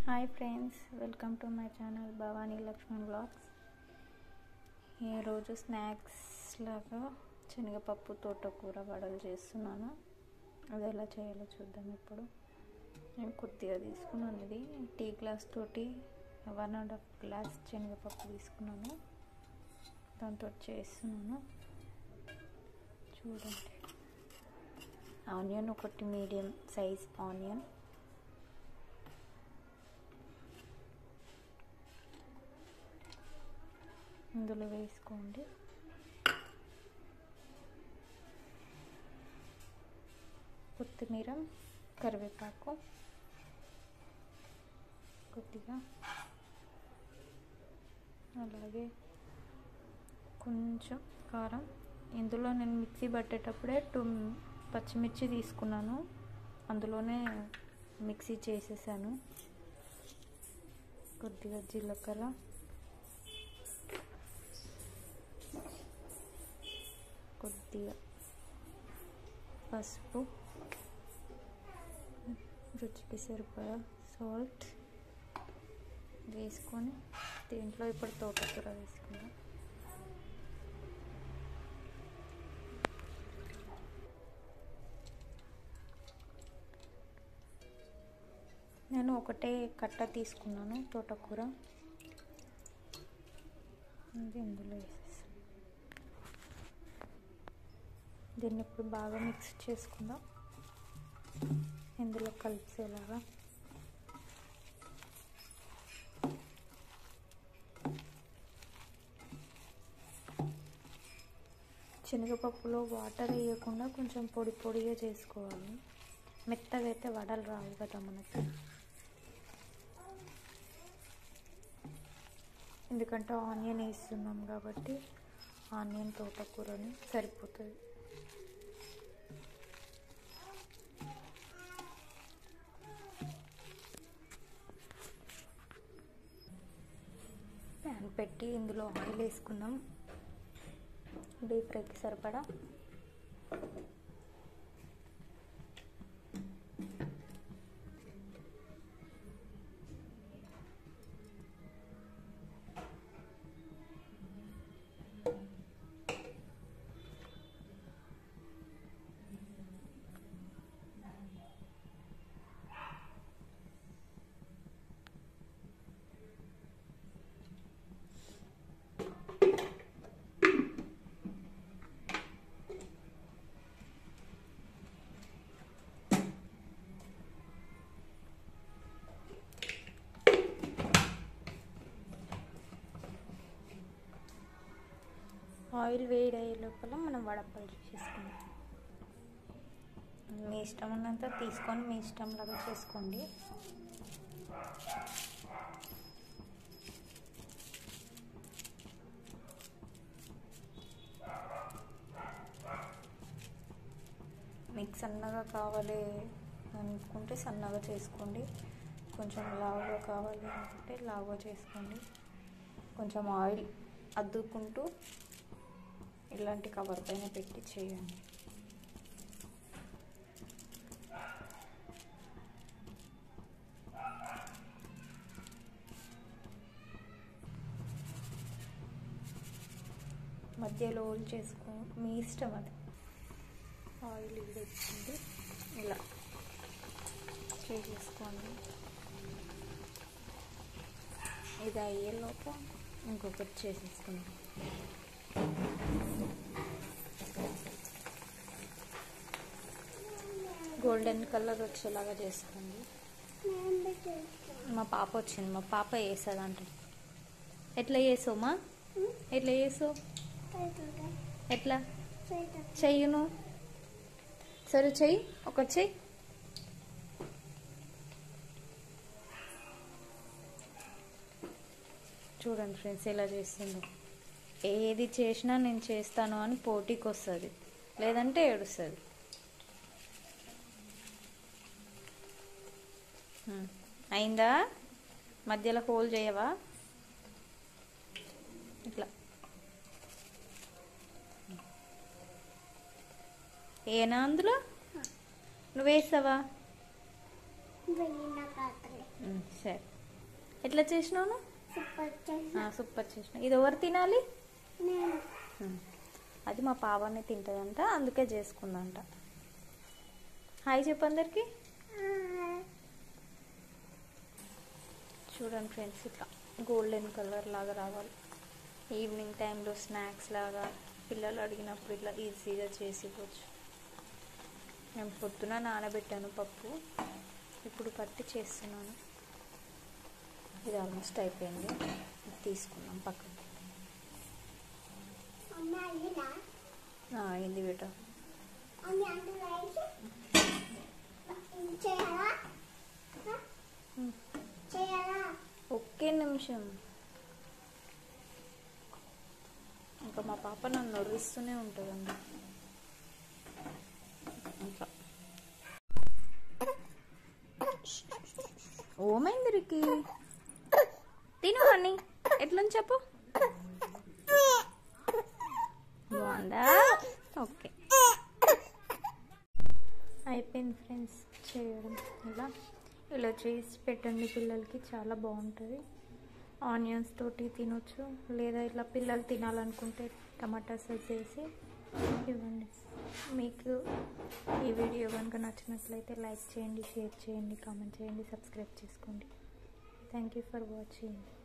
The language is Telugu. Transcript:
Hi friends, welcome to my channel Bhavani Lakshman blogs. ఈరోజు స్నాక్స్ లాగా శనగపప్పు తోటకూర వడలు చేస్తున్నాను. అది ఎలా చేయాలో చూద్దాం. ఇప్పుడు నేను కొద్దిగా తీసుకున్నాను. ఇది టీ గ్లాస్ తోటి 1.5 గ్లాస్ శనగపప్పు తీసుకున్నాను. దాంతో చేస్తున్నాను. చూడండి, ఆనియన్ ఒకటి మీడియం సైజ్ ఆనియన్, ఇందులో వేసుకోండి. కొత్తిమీర, కరివేపాకు కొద్దిగా, అలాగే కొంచెం కారం. ఇందులో నేను మిక్సీ పట్టేటప్పుడే 2 పచ్చిమిర్చి తీసుకున్నాను, అందులోనే మిక్సీ చేసేసాను. కొద్దిగా జీలకర్ర, కొద్దిగా పసుపు, రుచికి సరిపడా సాల్ట్ వేసుకొని దీంట్లో ఇప్పుడు తోటకూర వేసుకుందాం. నేను ఒకటే కట్ట తీసుకున్నాను తోటకూర, ఇది ఇందులో వేసేసాను. దీన్ని ఇప్పుడు బాగా మిక్స్ చేసుకుందాం, ఇందులో కలిసేలాగా. శనగపప్పులో వాటర్ వేయకుండా కొంచెం పొడి పొడిగా చేసుకోవాలి. మెత్తగా అయితే వడలు రావు కదా మనకి, ఎందుకంటే ఆనియన్ వేస్తున్నాం కాబట్టి ఆనియన్ తోటకూరని సరిపోతుంది. ప్యాన్ పెట్టి ఇందులో ఆయిల్ వేసుకుందాం, డీప్ ఫ్రైకి సరిపడా. ఆయిల్ వేడి అయ్యే లోపల మనం వడపల్లి చేసుకుందాం. మీ ఇష్టం ఉన్నంత తీసుకొని మీ ఇష్టంలాగా చేసుకోండి. మీకు సన్నగా కావాలి అనుకుంటే సన్నగా చేసుకోండి, కొంచెం లావుగా కావాలి అనుకుంటే లావుగా చేసుకోండి. కొంచెం ఆయిల్ అద్దుకుంటూ ఇలాంటి కవర్ పైన పెట్టి చేయండి. మధ్యలో హోల్ చేసుకో, మీ ఇష్టం అది. ఆయిల్ వేసుకుంటే ఇలా చేసేసుకోండి. ఇది అయ్యేలోపు ఇంకొకటి చేసేసుకుందాం. గోల్డెన్ కలర్ వచ్చేలాగా చేసుకోండి. మా పాప వచ్చింది, మా పాప వేస్తుంది అంట. ఎట్లా చేసావు మా? ఎట్లా చేసావు? ఎట్లా చెయ్యను? సరే చెయ్యి, ఒకటి చెయ్యి. చూడండి ఫ్రెండ్స్ ఎలా చేస్తుందో. ఏది చేసినా నేను చేస్తాను అని పోటీకి వస్తుంది, లేదంటే ఏడుస్తుంది. అయిందా? మధ్యలో హోల్ చేయవా? ఇట్లా ఏనా అందులో నువ్వు వేసావా? సరే, ఎట్లా చేసినావు? సూపర్ చేసిన. ఇది ఎవరు తినాలి? అది మా పావనే తింటుందంట, అందుకే చేసుకుందంట. హాయ్ చెప్పు అందరికి. చూడండి ఫ్రెండ్స్, ఇట్లా గోల్డెన్ కలర్ లాగా రావాలి. ఈవినింగ్ టైంలో స్నాక్స్ లాగా పిల్లలు అడిగినప్పుడు ఇట్లా ఈజీగా చేసి ఇవ్వచ్చు. నేను పొద్దున నానబెట్టాను పప్పు, ఇప్పుడు పట్టి చేస్తున్నాను. ఇది ఆల్మోస్ట్ అయిపోయింది, తీసుకున్నాం పక్కన. అయింది బేట. ఒకే నిమిషం. ఇంకా మా పాప నన్ను నడుస్తూనే ఉంటుందండి. ఇంకా ఓమైందిరికి తిను అని ఎట్లా చెప్పు. బాగుందా? ఓకే, అయిపోయింది ఫ్రెండ్స్ చేయడం. ఇలా చేసి పెట్టండి పిల్లలకి, చాలా బాగుంటుంది. ఆనియన్స్ తోటి తినొచ్చు, లేదా ఇట్లా పిల్లలు తినాలనుకుంటే టమాటా సాస్ వేసి ఇవ్వండి. మీకు ఈ వీడియో కనుక నచ్చినట్లయితే లైక్ చేయండి, షేర్ చేయండి, కామెంట్ చేయండి, సబ్స్క్రైబ్ చేసుకోండి. Thank you for watching.